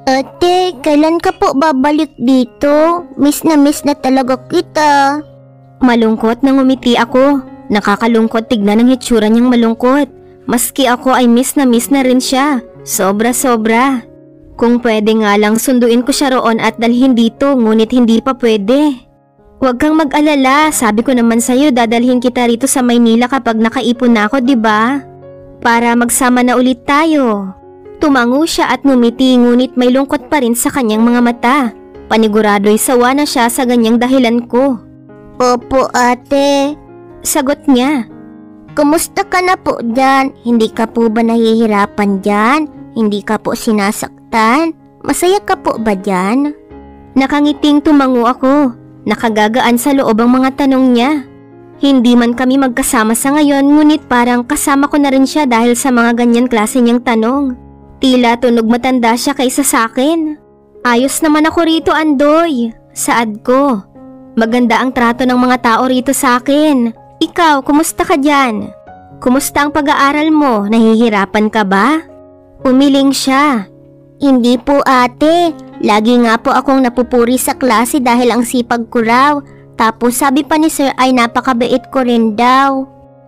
Ate, kailan ka po babalik dito? Miss na talaga kita. Malungkot na ngumiti ako. Nakakalungkot tignan ang hitsura niyang malungkot. Maski ako ay miss na rin siya. Sobra-sobra. Kung pwede nga lang sunduin ko siya roon at dalhin dito, ngunit hindi pa pwede. Huwag kang mag-alala, sabi ko naman sa'yo dadalhin kita rito sa Maynila kapag nakaipon na ako, diba? Para magsama na ulit tayo. Tumango siya at ngumiti ngunit may lungkot pa rin sa kanyang mga mata. Panigurado'y sawa na siya sa ganyang dahilan ko. Opo ate. Sagot niya. Kumusta ka na po dyan? Hindi ka po ba nahihirapan dyan? Hindi ka po sinasaktan? Masaya ka po ba dyan? Nakangiting tumango ako. Nakagagaan sa loob ang mga tanong niya. Hindi man kami magkasama sa ngayon ngunit parang kasama ko na rin siya dahil sa mga ganyan klase niyang tanong. Tila tunog matanda siya kaysa sa akin. Ayos naman ako rito, Andoy. Saad ko. Maganda ang trato ng mga tao rito sa akin. Ikaw, kumusta ka dyan? Kumusta ang pag-aaral mo? Nahihirapan ka ba? Umiling siya. Hindi po ate. Lagi nga po akong napupuri sa klase dahil ang sipag ko raw. Tapos sabi pa ni sir ay napakabait ko rin daw.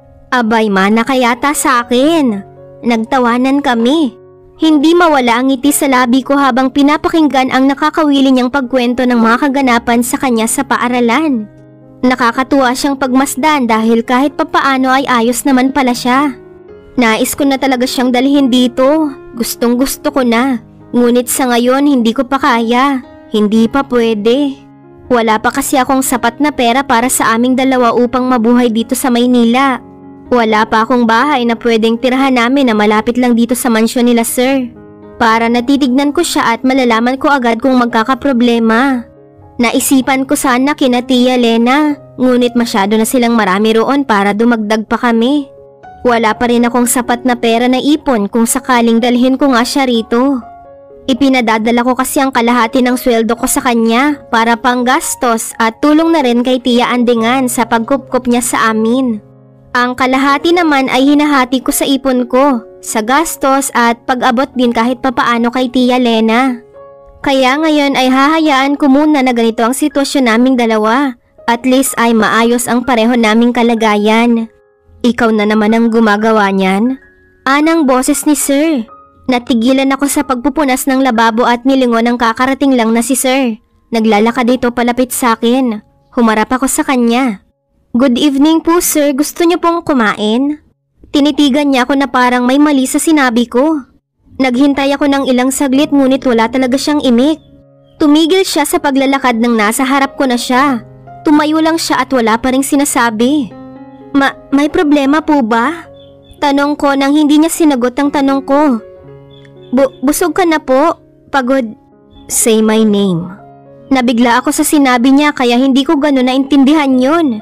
Abay mana kayata sa akin. Nagtawanan kami. Hindi mawala ang ngiti sa labi ko habang pinapakinggan ang nakakawili niyang pagkwento ng mga kaganapan sa kanya sa paaralan. Nakakatuwa siyang pagmasdan dahil kahit papaano ay ayos naman pala siya. Nais ko na talaga siyang dalhin dito. Gustong gusto ko na. Ngunit sa ngayon hindi ko pa kaya. Hindi pa pwede. Wala pa kasi akong sapat na pera para sa aming dalawa upang mabuhay dito sa Maynila. Wala pa akong bahay na pwedeng tirahan namin na malapit lang dito sa mansyon nila sir. Para natitignan ko siya at malalaman ko agad kung magkakaproblema. Naisipan ko sana kina Tia Lena, ngunit masyado na silang marami roon para dumagdag pa kami. Wala pa rin akong sapat na pera na ipon kung sakaling dalhin ko nga siya rito. Ipinadadala ko kasi ang kalahati ng sweldo ko sa kanya para panggastos at tulong na rin kay Tia Andingan sa pagkupkup niya sa amin. Ang kalahati naman ay hinahati ko sa ipon ko, sa gastos at pag-abot din kahit papaano kay Tia Lena. Kaya ngayon ay hahayaan ko muna na ganito ang sitwasyon naming dalawa. At least ay maayos ang pareho naming kalagayan. Ikaw na naman ang gumagawa niyan? Anang boses ni sir. Natigilan ako sa pagpupunas ng lababo at nilingon ang kakarating lang na si sir. Naglalakad dito palapit sa akin. Humarap ako sa kanya. Good evening po sir, gusto niyo pong kumain? Tinitigan niya ako na parang may mali sa sinabi ko. Naghintay ako ng ilang saglit ngunit wala talaga siyang imik. Tumigil siya sa paglalakad nang nasa harap ko na siya. Tumayo lang siya at wala pa ring sinasabi. May problema po ba? Tanong ko nang hindi niya sinagot ang tanong ko. Busog ka na po? Pagod. Say my name. Nabigla ako sa sinabi niya kaya hindi ko gano'n naintindihan yun.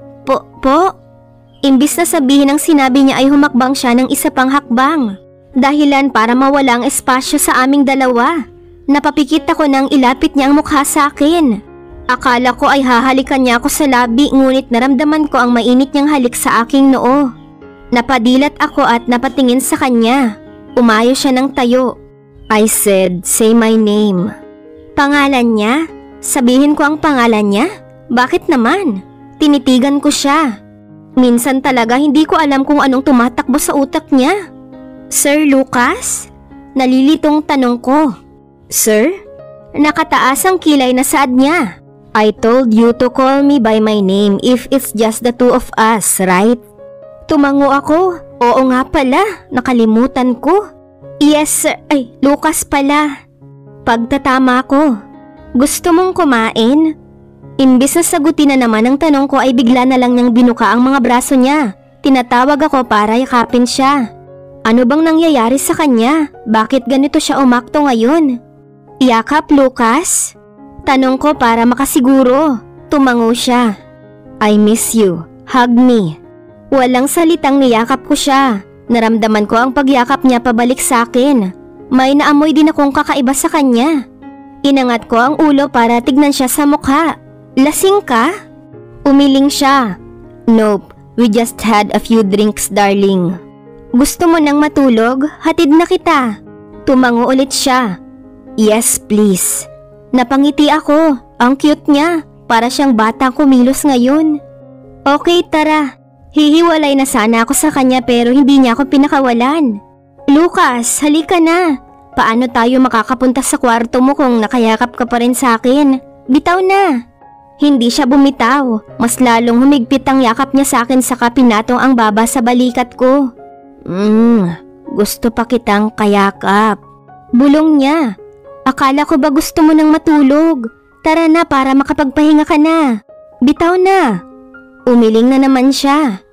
Po? Imbis na sabihin ang sinabi niya ay humakbang siya ng isa pang hakbang. Dahilan para mawala ang espasyo sa aming dalawa. Napapikit ako nang ilapit niya ang mukha sa akin. Akala ko ay hahalikan niya ako sa labi ngunit naramdaman ko ang mainit niyang halik sa aking noo. Napadilat ako at napatingin sa kanya. Umayo siya ng tayo. I said, say my name. Pangalan niya? Sabihin ko ang pangalan niya? Bakit naman? Tinitigan ko siya. Minsan talaga hindi ko alam kung anong tumatakbo sa utak niya. Sir Lucas? Nalilitong tanong ko. Sir? Nakataas ang kilay na saad niya. I told you to call me by my name if it's just the two of us, right? Tumango ako. Oo nga pala, nakalimutan ko. Yes sir, Lucas pala. Pagtatama ko. Gusto mong kumain? Imbis na sagutin na naman ang tanong ko ay bigla na lang niyang binuka ang mga braso niya. Tinatawag ako para yakapin siya. Ano bang nangyayari sa kanya? Bakit ganito siya umakto ngayon? Yakap, Lucas? Tanong ko para makasiguro. Tumango siya. I miss you. Hug me. Walang salitang niyakap ko siya. Naramdaman ko ang pagyakap niya pabalik sa akin. May naamoy din akong kakaiba sa kanya. Inangat ko ang ulo para tignan siya sa mukha. Lasing ka? Umiling siya. Nope, we just had a few drinks, darling. Gusto mo nang matulog? Hatid na kita. Tumango ulit siya. Yes, please. Napangiti ako. Ang cute niya. Para siyang batang kumilos ngayon. Okay, tara. Hihiwalay na sana ako sa kanya pero hindi niya ako pinakawalan. Lucas, halika na. Paano tayo makakapunta sa kwarto mo kung nakayakap ka pa rin sa akin? Bitaw na. Hindi siya bumitaw. Mas lalong humigpit ang yakap niya sa akin saka pinatong ang baba sa balikat ko. Gusto pa kitang kayakap. Bulong niya. Akala ko ba gusto mo nang matulog? Tara na para makapagpahinga ka na. Bitaw na. Umiling na naman siya.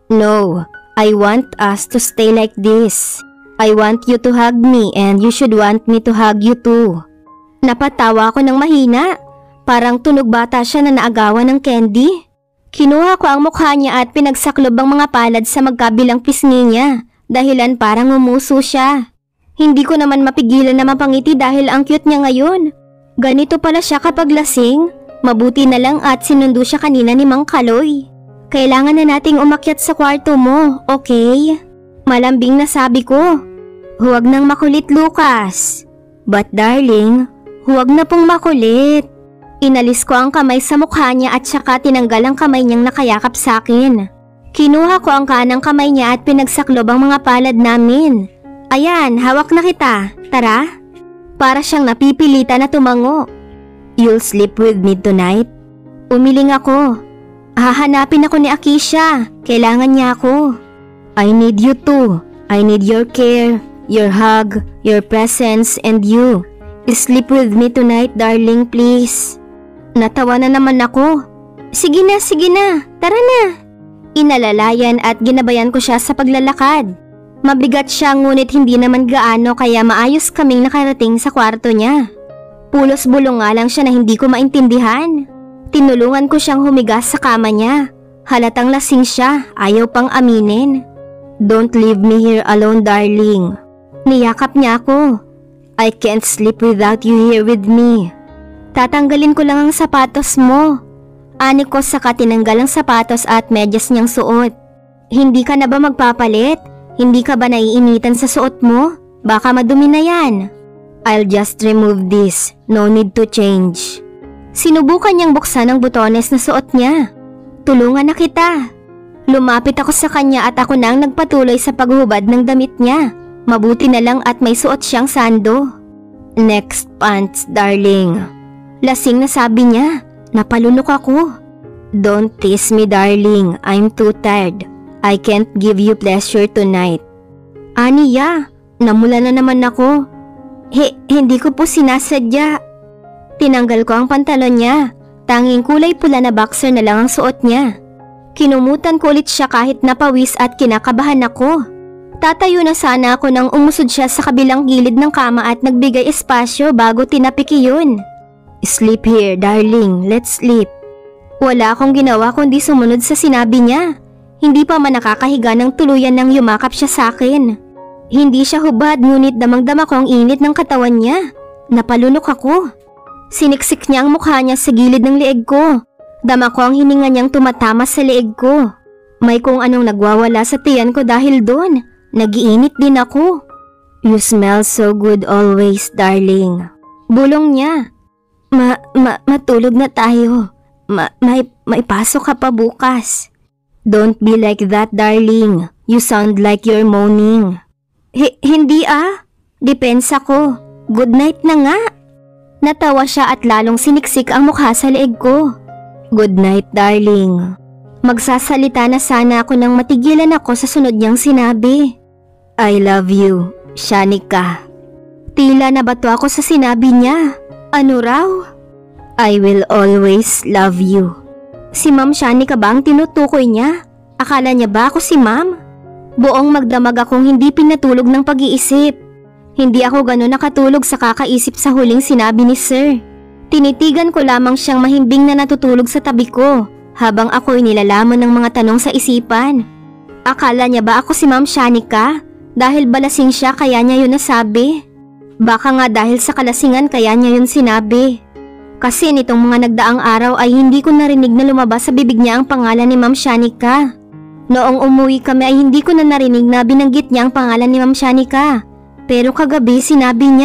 No, I want us to stay like this. I want you to hug me and you should want me to hug you too. Napatawa ako ng mahina. Parang tunog bata siya na naagawan ng candy. Kinuha ko ang mukha niya at pinagsaklob ang mga palad sa magkabilang pisngi niya. Dahilan parang umuso siya. Hindi ko naman mapigilan na mapangiti dahil ang cute niya ngayon. Ganito pala siya kapag lasing. Mabuti na lang at sinundo siya kanina ni Mang Kaloy. Kailangan na nating umakyat sa kwarto mo, okay? Malambing na sabi ko. Huwag nang makulit, Lucas. But darling, huwag na pong makulit. Inalis ko ang kamay sa mukha niya at saka tinanggal ang kamay niyang nakayakap sa akin. Kinuha ko ang kanang kamay niya at pinagsaklob ang mga palad namin. Ayan, hawak na kita. Tara. Para siyang napipilitan na tumango. You'll sleep with me tonight? Umiling ako. Hahanapin ako ni Akisha. Kailangan niya ako. I need you too. I need your care, your hug, your presence, and you. Sleep with me tonight, darling, please. Natawa na naman ako. Sige na. Tara na. Inalalayan at ginabayan ko siya sa paglalakad. Mabigat siya ngunit hindi naman gaano kaya maayos kaming nakarating sa kwarto niya. Pulos bulong nga lang siya na hindi ko maintindihan. Tinulungan ko siyang humiga sa kama niya. Halatang lasing siya, ayaw pang aminin. Don't leave me here alone, darling. Niyakap niya ako. I can't sleep without you here with me. Tatanggalin ko lang ang sapatos mo. Ani ko saka tinanggal ang sapatos at medyas niyang suot. Hindi ka na ba magpapalit? Hindi ka ba naiinitan sa suot mo? Baka madumi na yan. I'll just remove this. No need to change. Sinubukan niyang buksan ang butones na suot niya. Tulungan na kita. Lumapit ako sa kanya at ako na ang nagpatuloy sa paghubad ng damit niya. Mabuti na lang at may suot siyang sando. Next pants, darling. Lasing na sabi niya. Napalunok ako. Don't tease me, darling. I'm too tired. I can't give you pleasure tonight. Aniya, namula na naman ako. Hindi ko po sinasadya. Tinanggal ko ang pantalon niya. Tanging kulay pula na boxer na lang ang suot niya. Kinumutan ko ulit siya kahit napawis at kinakabahan ako. Tatayo na sana ako nang umusod siya sa kabilang gilid ng kama at nagbigay espasyo bago tinapik iyon. Sleep here, darling. Let's sleep. Wala akong ginawa kundi sumunod sa sinabi niya. Hindi pa man nakakahiga ng tuluyan nang yumakap siya sa akin. Hindi siya hubad ngunit damang-dama ko ang init ng katawan niya. Napalunok ako. Siniksik niya ang mukha niya sa gilid ng leeg ko. Dama ko ang hininga niyang tumatama sa leeg ko. May kung anong nagwawala sa tiyan ko dahil doon. Nagiinit din ako. You smell so good always, darling. Bulong niya. Matulog na tayo. May pasok ka pa bukas. Don't be like that, darling. You sound like you're moaning. Hindi Depensa ko. Good night na nga. Natawa siya at lalong siniksik ang mukha sa leeg ko. Good night, darling. Magsasalita na sana ako nang matigilan ako sa sunod niyang sinabi. I love you, Shanika. Tila nabato ako sa sinabi niya. Ano raw? I will always love you. Si Ma'am Shanika ba ang tinutukoy niya? Akala niya ba ako si Ma'am? Buong magdamag akong hindi pinatulog ng pag-iisip. Hindi ako gano'n nakatulog sa kakaisip sa huling sinabi ni Sir. Tinitigan ko lamang siyang mahimbing na natutulog sa tabi ko habang ako'y nilalaman ng mga tanong sa isipan. Akala niya ba ako si Ma'am Shanika? Dahil balasing siya kaya niya yun nasabi? Baka nga dahil sa kalasingan kaya niya yun sinabi. Kasi nitong mga nagdaang araw ay hindi ko narinig na lumabas sa bibig niya ang pangalan ni Ma'am Shanika. Noong umuwi kami ay hindi ko na narinig na binanggit niya ang pangalan ni Ma'am Shanika. Pero kagabi sinabi niya,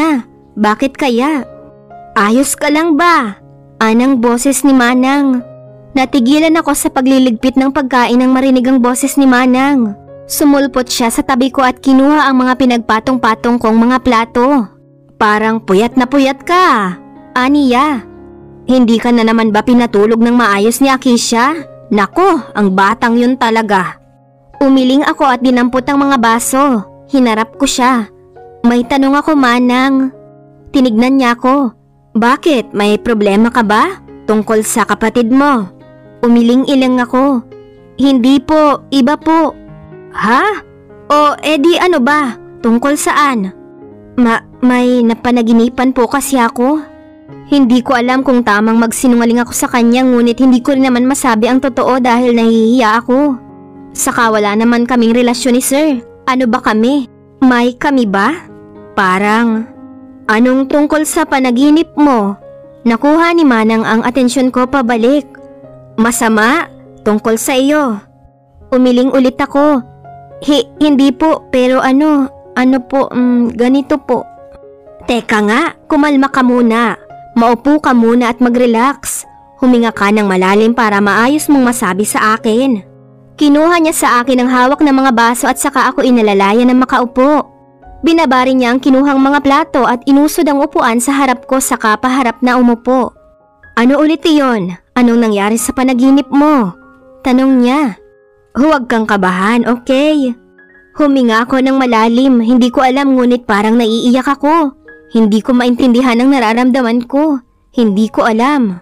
Bakit kaya? Ayos ka lang ba? Anang boses ni Manang. Natigilan ako sa pagliligpit ng pagkain nang marinig ang boses ni Manang. Sumulpot siya sa tabi ko at kinuha ang mga pinagpatong-patong kong mga plato. Parang puyat na puyat ka. Aniya, hindi ka na naman ba pinatulog ng maayos ni Akisha? Nako, ang batang yun talaga. Umiling ako at dinampot ang mga baso. Hinarap ko siya. May tanong ako, Manang. Tinignan niya ako. Bakit? May problema ka ba? Tungkol sa kapatid mo? Umiling-ilang ako. Hindi po, iba po. Ha? O edi ano ba? Tungkol saan? May napanaginipan po kasi ako. Hindi ko alam kung tamang magsinungaling ako sa kanya, ngunit hindi ko rin naman masabi ang totoo dahil nahihiya ako. Saka wala naman kaming relasyon ni Sir. Ano ba kami? May kami ba? Parang, anong tungkol sa panaginip mo? Nakuha ni Manang ang atensyon ko pabalik. Masama? Tungkol sa iyo. Umiling ulit ako. Hindi po, pero ano po, ganito po. Teka nga, kumalma ka muna. Maupo ka muna at mag-relax. Huminga ka ng malalim para maayos mong masabi sa akin. Kinuha niya sa akin ang hawak ng mga baso at saka ako inalalayan na makaupo. Binabari niya ang kinuhang mga plato at inusod ang upuan sa harap ko saka paharap na umupo. Ano ulit iyon? Anong nangyari sa panaginip mo? Tanong niya. Huwag kang kabahan, okay? Huminga ako ng malalim, hindi ko alam ngunit parang naiiyak ako. Hindi ko maintindihan ang nararamdaman ko. Hindi ko alam.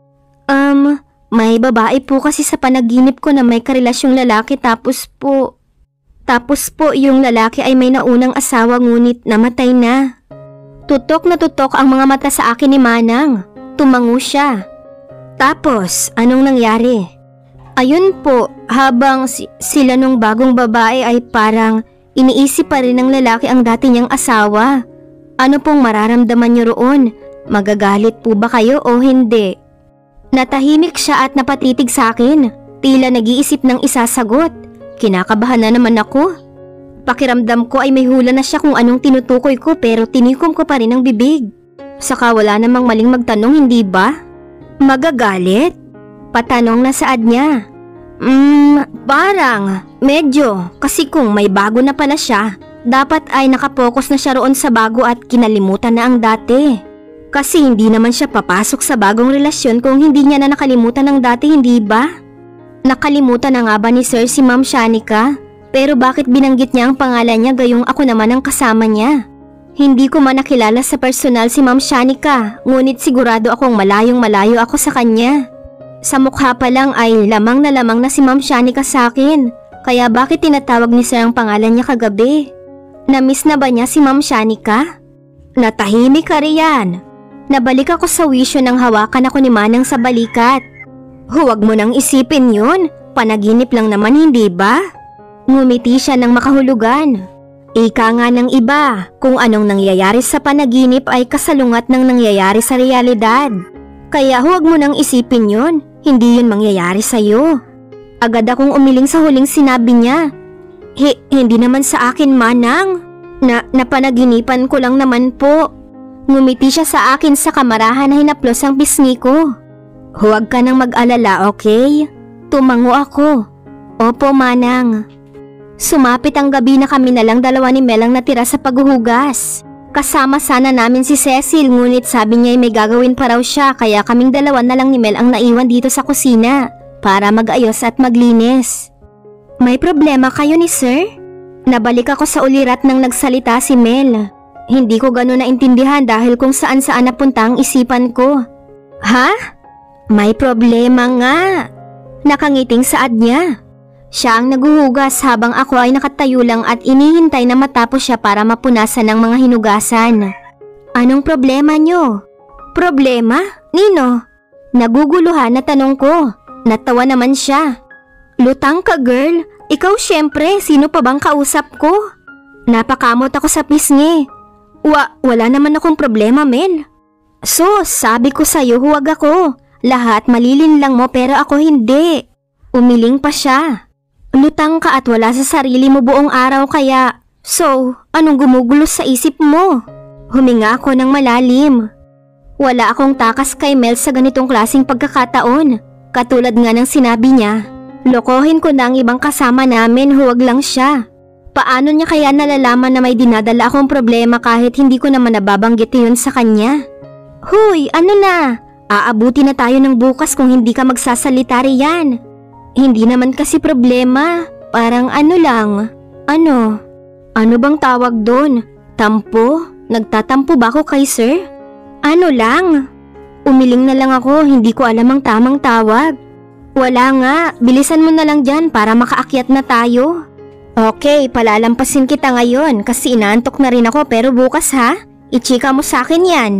May babae po kasi sa panaginip ko na may karelasyong lalaki tapos po yung lalaki ay may naunang asawa ngunit namatay na. Tutok na tutok ang mga mata sa akin ni Manang. Tumango siya. Tapos, anong nangyari? Ayun po, habang sila nung bagong babae ay parang iniisip pa rin ng lalaki ang dati niyang asawa. Ano pong mararamdaman niyo roon? Magagalit po ba kayo o hindi? Natahimik siya at napatitig sa akin. Tila nag-iisip ng isasagot. Kinakabahan na naman ako. Pakiramdam ko ay may hula na siya kung anong tinutukoy ko pero tinikom ko pa rin ang bibig. Saka wala namang maling magtanong, hindi ba? Magagalit? Patanong na saad niya. Parang medyo kasi kung may bago na pala siya, dapat ay nakapokus na siya roon sa bago at kinalimutan na ang dati. Kasi hindi naman siya papasok sa bagong relasyon kung hindi niya na nakalimutan ang dati, hindi ba? Nakalimutan na nga ba ni Sir si Ma'am Shanika? Pero bakit binanggit niya ang pangalan niya gayong ako naman ang kasama niya? Hindi ko man nakilala sa personal si Ma'am Shanika, ngunit sigurado akong malayong malayo ako sa kanya. Sa mukha pa lang ay lamang na si Ma'am Shanika sa akin, kaya bakit tinatawag ni Sir ang pangalan niya kagabi? Namiss na ba niya si Ma'am Shanika? Natahimik ka riyan. Nabalik ako sa wisyo nang hawakan ako ni Manang sa balikat. Huwag mo nang isipin yun, panaginip lang naman, hindi ba? Ngumiti siya ng makahulugan. Ika nga ng iba, kung anong nangyayari sa panaginip ay kasalungat ng nangyayari sa realidad. Kaya huwag mo nang isipin yun, hindi yun mangyayari sa'yo. Agad akong umiling sa huling sinabi niya. Hindi naman sa akin, Manang. Napanaginipan ko lang naman po. Ngumiti siya sa akin sa kamarahan na hinaplos ang pisngi ko. Huwag ka nang mag-alala, okay? Tumango ako. Opo, Manang. Sumapit ang gabi na kami na lang dalawa ni Mel ang natira sa paghuhugas. Kasama sana namin si Cecil ngunit sabi niya ay may gagawin pa raw siya kaya kaming dalawa na lang ni Mel ang naiwan dito sa kusina para mag-ayos at maglinis. May problema kayo ni Sir? Nabalik ako sa ulirat nang nagsalita si Mel. Hindi ko gano'n naintindihan dahil kung saan-saan napunta ang isipan ko. Ha? May problema nga. Nakangiting saad niya. Siya ang naguhugas habang ako ay nakatayo lang at inihintay na matapos siya para mapunasan ng mga hinugasan. Anong problema niyo? Problema? Nino? Naguguluhan na tanong ko. Natawa naman siya. Lutang ka, girl. Ikaw syempre, sino pa bang kausap ko? Napakamot ako sa pisngi. Wala naman akong problema, Mel. Sus, sabi ko sa'yo huwag ako. Lahat malilinlang mo pero ako hindi. Umiling pa siya. Lutang ka at wala sa sarili mo buong araw kaya. So, anong gumugulo sa isip mo? Huminga ako ng malalim. Wala akong takas kay Mel sa ganitong klaseng pagkakataon. Katulad nga ng sinabi niya, lokohin ko na ang ibang kasama namin, huwag lang siya. Paano niya kaya nalalaman na may dinadala akong problema kahit hindi ko naman nababanggit yun sa kanya? Huy, ano na? Aabuti na tayo ng bukas kung hindi ka magsasalita riyan. Hindi naman kasi problema, parang ano lang. Ano? Ano bang tawag doon? Tampo? Nagtatampo ba ako kay sir? Ano lang? Umiling na lang ako, hindi ko alam ang tamang tawag. Wala nga, bilisan mo na lang dyan para makaakyat na tayo. Okay, palalampasin kita ngayon kasi inaantok na rin ako pero bukas ha? Ichika mo sa akin yan.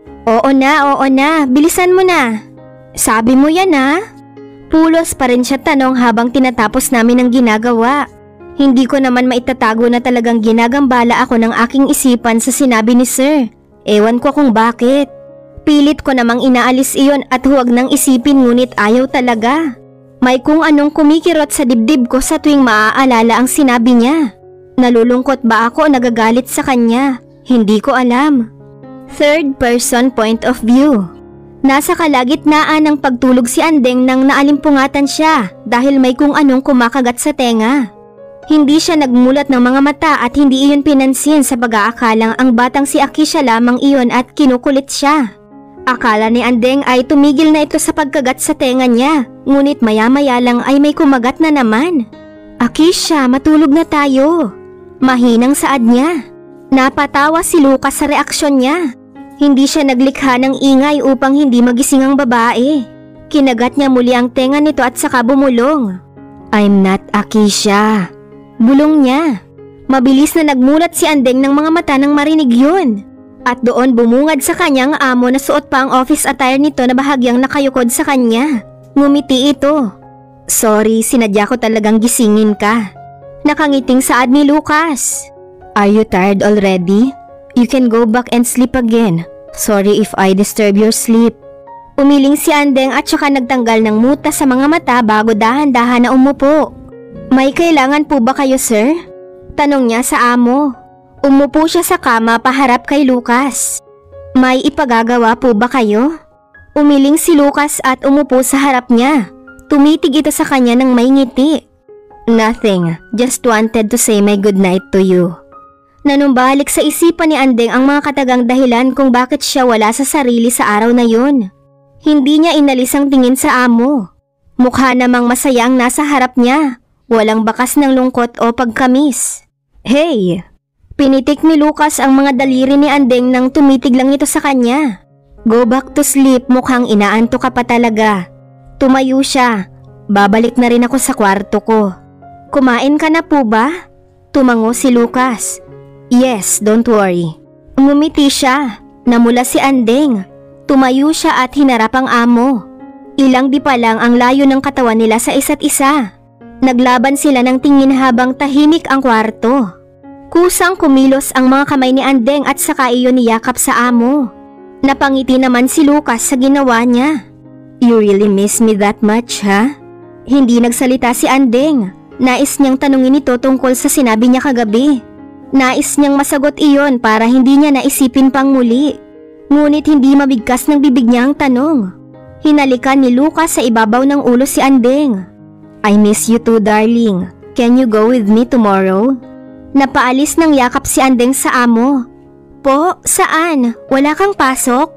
Oo na, bilisan mo na. Sabi mo yan ha? Pulos pa rin siya tanong habang tinatapos namin ang ginagawa. Hindi ko naman maitatago na talagang ginagambala ako ng aking isipan sa sinabi ni sir. Ewan ko kung bakit. Pilit ko namang inaalis iyon at huwag nang isipin ngunit ayaw talaga. May kung anong kumikirot sa dibdib ko sa tuwing maaalala ang sinabi niya. Nalulungkot ba ako o nagagalit sa kanya? Hindi ko alam. Third person point of view. Nasa kalagitnaan ng pagtulog si Andeng nang naalimpungatan siya dahil may kung anong kumakagat sa tenga. Hindi siya nagmulat ng mga mata at hindi iyon pinansin sa pag-aakalang ang batang si Akisha lamang iyon at kinukulit siya. Akala ni Andeng ay tumigil na ito sa pagkagat sa tenga niya, ngunit maya-maya lang ay may kumagat na naman. Akisha, matulog na tayo. Mahinang saad niya. Napatawa si Lucas sa reaksyon niya. Hindi siya naglikha ng ingay upang hindi magising ang babae. Kinagat niya muli ang tenga nito at saka bumulong. I'm not Akisha. Bulong niya. Mabilis na nagmulat si Andeng ng mga mata nang marinig yun. At doon bumungad sa kanyang amo na suot pa ang office attire nito na bahagyang nakayukod sa kanya. Ngumiti ito. Sorry, sinadya ko talagang gisingin ka. Nakangiting saad ni Lucas. Are you tired already? You can go back and sleep again. Sorry if I disturb your sleep. Umiling si Andeng at saka nagtanggal ng muta sa mga mata bago dahan-dahan na umupo. May kailangan po ba kayo, sir? Tanong niya sa amo. Umupo siya sa kama paharap kay Lucas. May ipagagawa po ba kayo? Umiling si Lucas at umupo sa harap niya. Tumitig ito sa kanya ng may ngiti. Nothing, just wanted to say my good night to you. Nanumbalik sa isipan ni Andeng ang mga katagang dahilan kung bakit siya wala sa sarili sa araw na yun. Hindi niya inalis ang tingin sa amo. Mukha namang masaya ang nasa harap niya. Walang bakas ng lungkot o pagkamis. Hey! Pinitik ni Lucas ang mga daliri ni Andeng nang tumitig lang ito sa kanya. Go back to sleep, mukhang inaantok ka pa talaga. Tumayo siya. Babalik na rin ako sa kwarto ko. Kumain ka na po ba? Tumango si Lucas. Yes, don't worry. Ngumiti siya. Namula si Andeng. Tumayo siya at hinarap ang amo. Ilang di pa lang ang layo ng katawan nila sa isa't isa. Naglaban sila ng tingin habang tahimik ang kwarto. Kusang kumilos ang mga kamay ni Andeng at saka iyon niyakap sa amo. Napangiti naman si Lucas sa ginawa niya. You really miss me that much, ha? Hindi nagsalita si Andeng. Nais niyang tanungin ito tungkol sa sinabi niya kagabi. Nais niyang masagot iyon para hindi niya naisipin pang muli. Ngunit hindi mabigkas ng bibig niya ang tanong. Hinalikan ni Lucas sa ibabaw ng ulo si Andeng. I miss you too, darling. Can you go with me tomorrow? Napaalis ng yakap si Andeng sa amo. Po, saan? Wala kang pasok?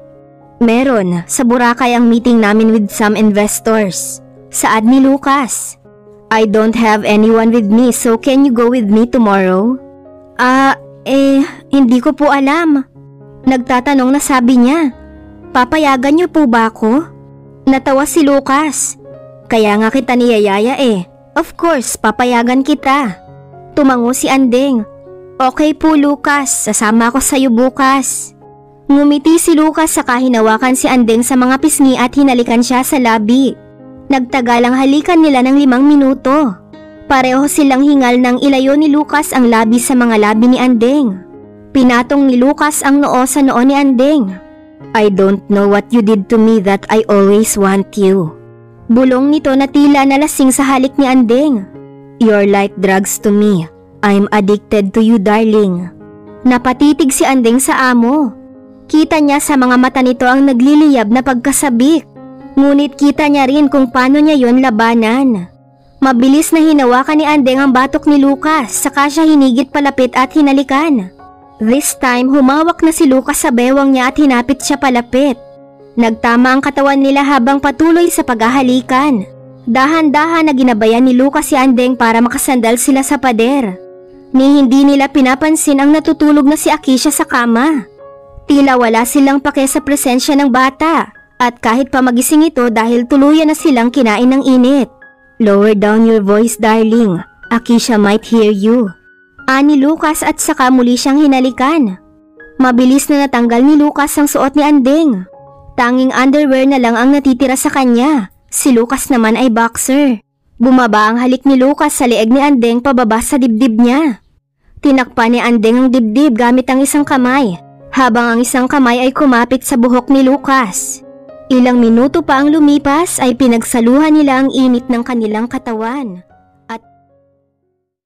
Meron, sa Boracay ang meeting namin with some investors. Saad ni Lucas. I don't have anyone with me, so can you go with me tomorrow? Hindi ko po alam. Nagtatanong na sabi niya. Papayagan niyo po ba ako? Natawa si Lucas. Kaya nga kita niyayaya eh. Of course, papayagan kita. Tumango si Andeng. Okay po Lucas, sasama ako sa'yo bukas. Ngumiti si Lucas saka hinawakan si Andeng sa mga pisngi at hinalikan siya sa labi. Nagtagalang halikan nila ng 5 minuto. Pareho silang hingal nang ilayo ni Lucas ang labi sa mga labi ni Andeng. Pinatong ni Lucas ang noo sa noo ni Andeng. I don't know what you did to me that I always want you. Bulong nito na tila nalasing sa halik ni Andeng. You're like drugs to me. I'm addicted to you, darling. Napatitig si Andeng sa amo. Kita niya sa mga mata nito ang nagliliyab na pagkasabik. Ngunit kita niya rin kung paano niya yon labanan. Mabilis na hinawakan ni Andeng ang batok ni Lucas, saka siya hinigit palapit at hinalikan. This time, humawak na si Lucas sa bewang niya at hinapit siya palapit. Nagtama ang katawan nila habang patuloy sa paghahalikan. Dahan-dahan na ginabayan ni Lucas si Andeng para makasandal sila sa pader. Ni hindi nila pinapansin ang natutulog na si Akisha sa kama. Tila wala silang pake sa presensya ng bata, at kahit pa magising ito dahil tuluyan na silang kinain ng init. "Lower down your voice, darling. Akisha might hear you," ani Lucas at saka muli siyang hinalikan. Mabilis na natanggal ni Lucas ang suot ni Andeng. Tanging underwear na lang ang natitira sa kanya. Si Lucas naman ay boxer. Bumaba ang halik ni Lucas sa leeg ni Andeng pababa sa dibdib niya. Tinakpan ni Andeng ang dibdib gamit ang isang kamay, habang ang isang kamay ay kumapit sa buhok ni Lucas. Ilang minuto pa ang lumipas ay pinagsaluhan nila ang init ng kanilang katawan.